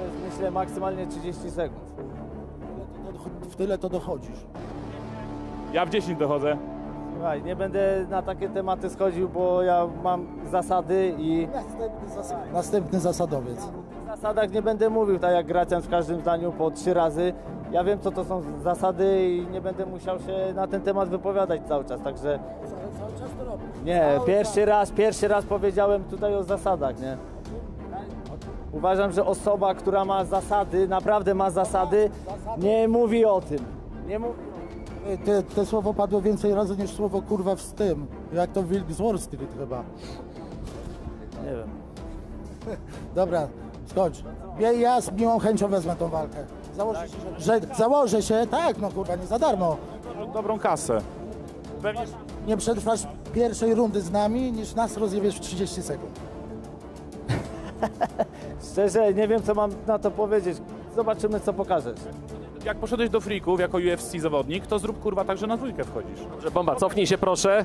jest, myślę, maksymalnie 30 sekund. W tyle to dochodzisz. Ja w 10 dochodzę. Słuchaj, nie będę na takie tematy schodził, bo ja mam zasady i Następny zasadowiec. w zasadach nie będę mówił, tak jak Gracjan w każdym zdaniu po 3 razy. Ja wiem, co to są zasady i nie będę musiał się na ten temat wypowiadać cały czas, także... Cały czas to robisz. Nie, pierwszy raz powiedziałem tutaj o zasadach, nie? Uważam, że osoba, która ma zasady, naprawdę ma zasady, nie mówi o tym. Nie mówi. Te słowo padło więcej razy niż słowo kurwa w tym. Jak to Wilk z Wall Street chyba. Nie wiem. Dobra, skończ. Ja z miłą chęcią wezmę tą walkę. Założę się, tak, no kurwa, nie za darmo. Dobrą kasę. Pewnie... Nie przetrwasz pierwszej rundy z nami, niż nas rozjebiesz w 30 sekund. Szczerze, nie wiem, co mam na to powiedzieć. Zobaczymy, co pokażesz. Jak poszedłeś do freaków jako UFC zawodnik, to zrób kurwa tak, że na dwójkę wchodzisz. Dobrze, Bomba, cofnij się proszę.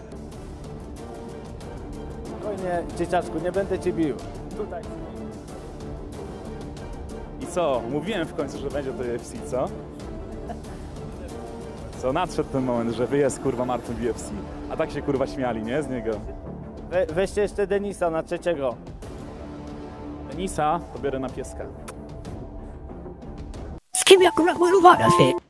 Spokojnie, dzieciaczku, nie będę cię bił. Tutaj. I co? Mówiłem w końcu, że będzie to UFC, co? Co? Nadszedł ten moment, że jest kurwa Martin w UFC. A tak się kurwa śmiali, nie? Z niego. Weźcie jeszcze Denisa na trzeciego. Denisa to biorę na pieska. Z kim ja kurwa się?